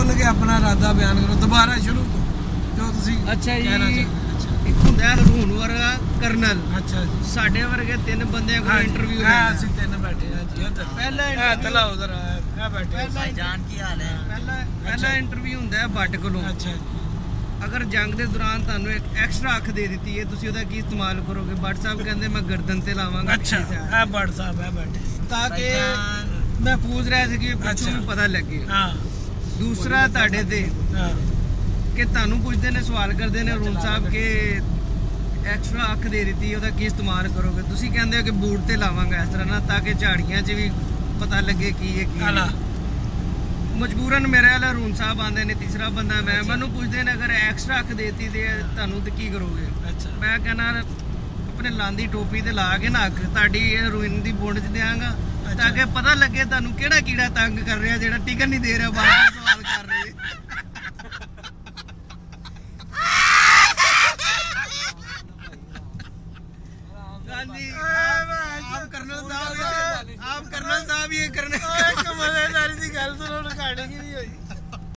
खोल के अपना इरादा बयान करो दोबारा शुरू तो जो तुसी अच्छा जी कहना चाहते। एक हुंदा हरून वर्गा कर्नल। अच्छा जी साडे वर्गे 3 बंदे को इंटरव्यू लेना ਅਸੀਂ ਤਿੰਨ ਬੈਠੇ ਹਾਂ ਜੀ ਇੱਧਰ पहला ਤਲਾ ਉਧਰ ਆ ਬੈਠੇ भाईजान की हाल है। पहला इंटरव्यू ਹੁੰਦਾ ਹੈ ਬੱਟ ਕੋਲੋਂ। ਅੱਛਾ ਜੀ अगर जंग ਦੇ ਦੌਰਾਨ ਤੁਹਾਨੂੰ ਇੱਕ ਐਕਸਟਰਾ ਅੱਖ ਦੇ ਦਿੱਤੀ ਹੈ ਤੁਸੀਂ ਉਹਦਾ ਕੀ ਇਸਤੇਮਾਲ ਕਰੋਗੇ? ਬੱਟ ਸਾਹਿਬ ਕਹਿੰਦੇ ਮੈਂ ਗਰਦਨ ਤੇ ਲਾਵਾਂਗਾ। ਅੱਛਾ ਇਹ ਬੜ ਸਾਹਿਬ ਹੈ ਬੈਠੇ ਤਾਂ ਕਿ महफूज रह सके पिछों भी पता लगे। दूसरा ਤੁਹਾਡੇ ਤੇ ਕਿ ਤੁਹਾਨੂੰ ਪੁੱਛਦੇ ਨੇ ਸਵਾਲ ਕਰਦੇ ਨੇ ਅਰੁਣ ਸਾਹਿਬ ਕਿ ਐਕਸਟਰਾ ਅੱਖ ਦੇ ਦਿੱਤੀ ਉਹਦਾ ਕੀ ਇਸਤੇਮਾਲ ਕਰੋਗੇ? ਤੁਸੀਂ ਕਹਿੰਦੇ ਹੋ ਕਿ ਬੂਟ ਤੇ ਲਾਵਾਂਗਾ ਇਸ ਤਰ੍ਹਾਂ ਨਾ ਤਾਂ ਕਿ ਝਾੜੀਆਂ 'ਚ ਵੀ ਪਤਾ ਲੱਗੇ ਕੀ ਹੈ ਕੀ। ਮਜਬੂਰਨ ਮੇਰੇ ਵਾਲਾ ਅਰੁਣ ਸਾਹਿਬ ਆਂਦੇ ਨੇ ਤੀਸਰਾ ਬੰਦਾ ਮੈਂ ਮੈਨੂੰ ਪੁੱਛਦੇ ਨੇ ਅਗਰ ਐਕਸਟਰਾ ਅੱਖ ਦੇਤੀ ਤੇ ਤੁਹਾਨੂੰ ਤੇ ਕੀ ਕਰੋਗੇ? ਮੈਂ ਕਹਿੰਦਾ ਆਪਣੇ ਲਾਂਦੀ ਟੋਪੀ ਤੇ ਲਾ ਕੇ ਨਾ ਅੱਖ ਤੁਹਾਡੀ ਰੂਇਨ ਦੀ ਬੁੰਡ 'ਚ ਦਿਆਂਗਾ ਤਾਂ ਕਿ ਪਤਾ ਲੱਗੇ ਤੁਹਾਨੂੰ ਕਿਹੜਾ ਕੀੜਾ ਤੰਗ ਕਰ ਰਿਹਾ ਜਿਹੜਾ ਟਿਕਣ ਨਹੀਂ ਦੇ ਰਿਹਾ ਬਾਰ-ਬਾਰ ਸਵਾਲ ਕਰ ਰਹੇ। हाँ जी आप कर्नल साहब ये